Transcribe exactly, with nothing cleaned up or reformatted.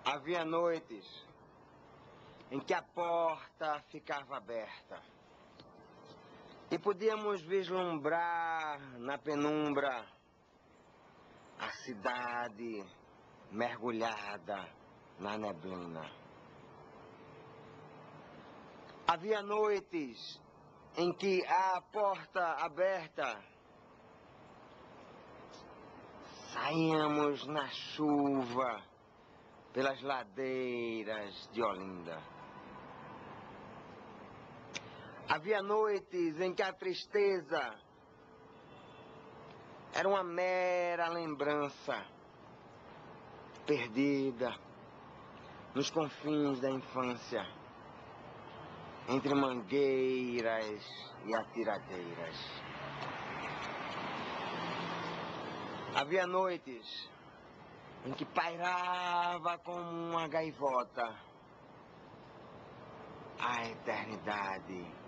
Havia noites em que a porta ficava aberta e podíamos vislumbrar na penumbra a cidade mergulhada na neblina. Havia noites em que a porta aberta saíamos na chuva pelas ladeiras de Olinda. Havia noites em que a tristeza era uma mera lembrança perdida nos confins da infância, entre mangueiras e atiradeiras. Havia noites em que pairava como uma gaivota a eternidade